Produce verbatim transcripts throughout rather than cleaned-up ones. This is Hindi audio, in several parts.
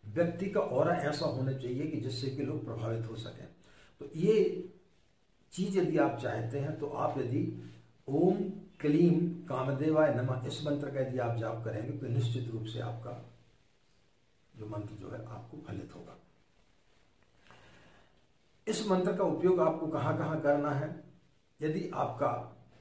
व्यक्ति का ऑरा ऐसा होना चाहिए कि जिससे कि लोग प्रभावित हो सकें। तो ये चीज यदि आप चाहते हैं तो आप यदि ओम क्लीम कामदेवाय नमः इस मंत्र का यदि आप जाप करेंगे तो निश्चित रूप से आपका जो मंत्र जो है आपको फलित होगा। इस मंत्र का उपयोग आपको कहां कहां करना है? यदि आपका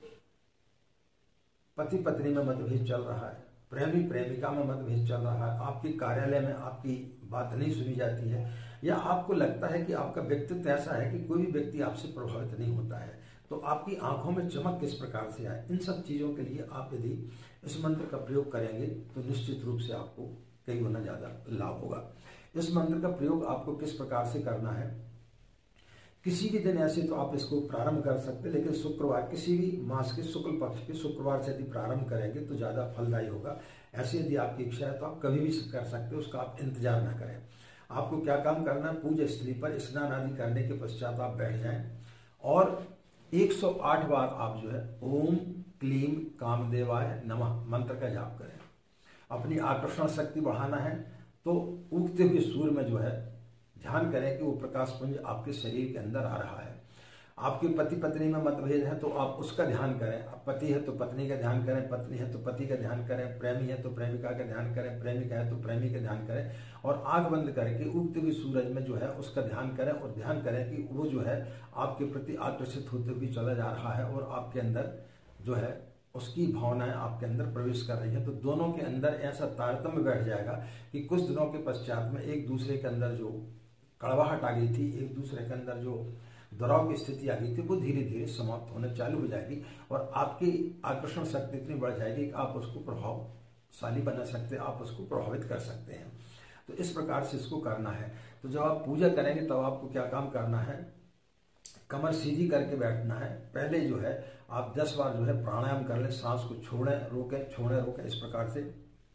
पति पत्नी में मतभेद चल रहा है, प्रेमी प्रेमिका में मतभेद चल रहा है, आपके कार्यालय में आपकी बात नहीं सुनी जाती है, या आपको लगता है कि आपका व्यक्तित्व ऐसा है कि कोई भी व्यक्ति आपसे प्रभावित नहीं होता है, तो आपकी आंखों में चमक किस प्रकार से आए, इन सब चीजों के लिए आप यदि इस मंत्र का प्रयोग करेंगे तो निश्चित रूप से आपको कई गुना ज्यादा लाभ होगा। इस मंत्र का प्रयोग आपको किस प्रकार से करना है? किसी भी दिन ऐसे तो आप इसको प्रारंभ कर सकते हैं, लेकिन शुक्रवार किसी भी मास के शुक्ल पक्ष के शुक्रवार से यदि प्रारंभ करेंगे तो ज्यादा फलदायी होगा। ऐसे यदि आपकी इच्छा है तो आप कभी भी कर सकते हो, उसका आप इंतजार ना करें। आपको क्या काम करना है? पूजा स्थली पर स्नान आदि करने के पश्चात आप बैठ जाएं और एक सौ आठ बार आप जो है ओम क्लीम कामदेवाय नमः मंत्र का जाप करें। अपनी आकर्षण शक्ति बढ़ाना है तो उगते हुए सूर्य में जो है ध्यान करें कि वो प्रकाश पुंज आपके शरीर के अंदर आ रहा है। आपके पति पत्नी में मतभेद है तो आप उसका ध्यान करें। पति है तो पत्नी का ध्यान करें, पत्नी है तो पति का ध्यान करें, प्रेमी है तो प्रेमिका का ध्यान करें, प्रेमिका है तो प्रेमी का ध्यान करें, और आंख बंद करके उगते हुए सूरज में जो है उसका ध्यान करें और ध्यान करें कि वो जो है आपके प्रति आकर्षित होते हुए चला जा रहा है और आपके अंदर जो है उसकी भावनाएं आपके अंदर प्रवेश कर रही है। तो दोनों के अंदर ऐसा तारतम्य बैठ जाएगा कि कुछ दिनों के पश्चात में एक दूसरे के अंदर जो कड़वाहट आ गई थी, एक दूसरे के अंदर जो दबाव की स्थिति आ गई थी, वो धीरे धीरे समाप्त होने चालू हो जाएगी और आपकी आकर्षण शक्ति इतनी बढ़ जाएगी कि आप उसको प्रभावशाली बना सकते हैं, आप उसको प्रभावित कर सकते हैं। तो इस प्रकार से इसको करना है। तो जब आप पूजा करेंगे तब आपको क्या काम करना है? कमर सीधी करके बैठना है। पहले जो है आप दस बार जो है प्राणायाम कर लें, सांस को छोड़ें रोकें, छोड़ें रोकें, इस प्रकार से।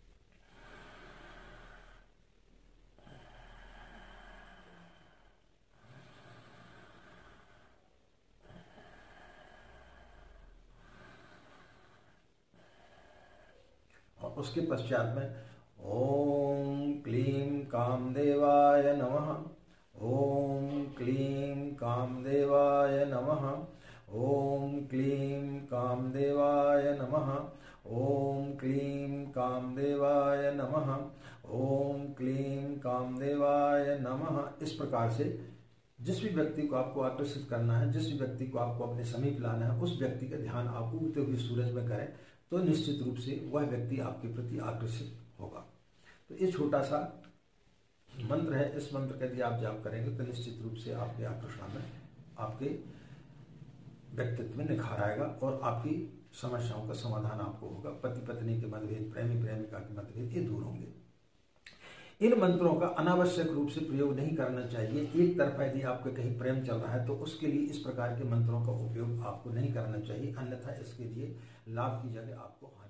और उसके पश्चात में ओम क्लीम कामदेवाय नमः, ओम क्लीम कामदेवाय नमः, ओम क्लीम कामदेवाय नमः, ओम क्लीम कामदेवाय नमः, ओम क्लीम कामदेवाय नमः। इस प्रकार से जिस भी व्यक्ति को आपको आकर्षित करना है, जिस भी व्यक्ति को आपको अपने समीप लाना है, उस व्यक्ति का ध्यान आप उगते हुए सूरज में करें तो निश्चित रूप से वह व्यक्ति आपके प्रति आकर्षित होगा। तो ये छोटा सा मंत्र है। इस मंत्र का यदि आप जाप करेंगे तो निश्चित रूप से आपके आकर्षण में, आपके व्यक्तित्व में निखार आएगा और आपकी समस्याओं का समाधान आपको होगा। पति पत्नी के मतभेद, प्रेमी प्रेमिका के मतभेद, ये दूर होंगे। इन मंत्रों का अनावश्यक रूप से प्रयोग नहीं करना चाहिए। एक तरफा यदि आपका कहीं प्रेम चल रहा है तो उसके लिए इस प्रकार के मंत्रों का उपयोग आपको नहीं करना चाहिए, अन्यथा इसके लिए लाभ की जगह आपको